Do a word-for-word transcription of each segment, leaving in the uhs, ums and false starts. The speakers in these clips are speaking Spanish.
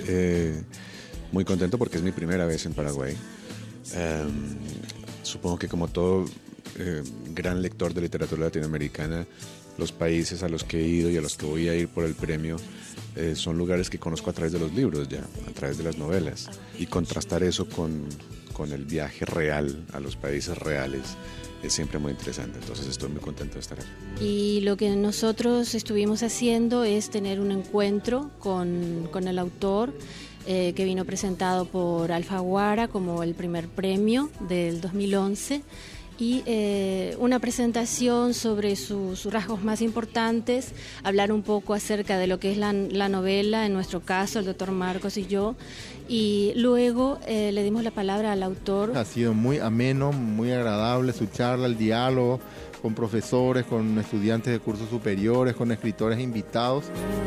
Eh, muy contento porque es mi primera vez en Paraguay. Eh, supongo que como todo eh, gran lector de literatura latinoamericana, los países a los que he ido y a los que voy a ir por el premio eh, son lugares que conozco a través de los libros ya, a través de las novelas. Y contrastar eso con, con el viaje real a los países reales es siempre muy interesante. Entonces estoy muy contento de estar acá. Y lo que nosotros estuvimos haciendo es tener un encuentro con, con el autor, eh, que vino presentado por Alfaguara como el primer premio del dos mil once, y eh, una presentación sobre su, sus rasgos más importantes, hablar un poco acerca de lo que es la, la novela, en nuestro caso el doctor Marcos y yo, y luego eh, le dimos la palabra al autor. Ha sido muy ameno, muy agradable su charla, el diálogo con profesores, con estudiantes de cursos superiores, con escritores invitados.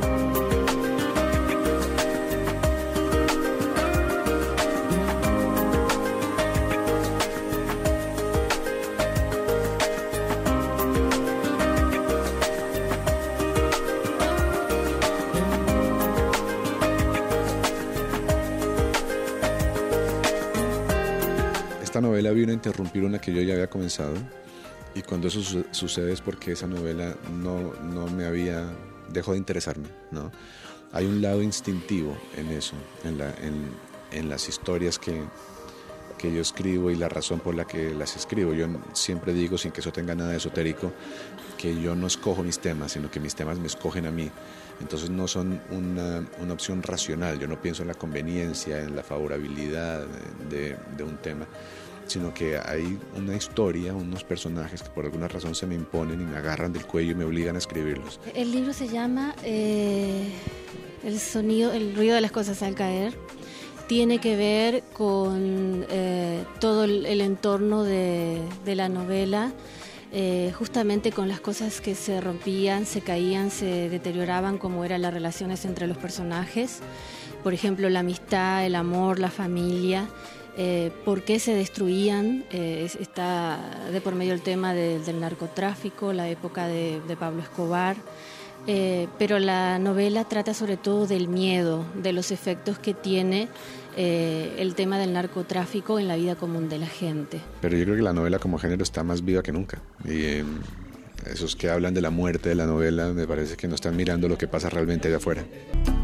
Esta novela vino a interrumpir una que yo ya había comenzado, y cuando eso su- sucede es porque esa novela no, no me había, dejó de interesarme, ¿no? Hay un lado instintivo en eso, en, la, en, en las historias que, que yo escribo y la razón por la que las escribo. Yo siempre digo, sin que eso tenga nada de esotérico, que yo no escojo mis temas, sino que mis temas me escogen a mí. Entonces no son una, una opción racional. Yo no pienso en la conveniencia, en la favorabilidad de, de un tema, sino que hay una historia, unos personajes que por alguna razón se me imponen y me agarran del cuello y me obligan a escribirlos. El libro se llama eh, El sonido, el ruido de las cosas al caer. Tiene que ver con eh, todo el, el entorno de, de la novela, eh, justamente con las cosas que se rompían, se caían, se deterioraban, como eran las relaciones entre los personajes. Por ejemplo, la amistad, el amor, la familia. Eh, por qué se destruían, eh, está de por medio el tema de, del narcotráfico, la época de, de Pablo Escobar, eh, pero la novela trata sobre todo del miedo, de los efectos que tiene eh, el tema del narcotráfico en la vida común de la gente. Pero yo creo que la novela como género está más viva que nunca, y eh, esos que hablan de la muerte de la novela me parece que no están mirando lo que pasa realmente allá afuera.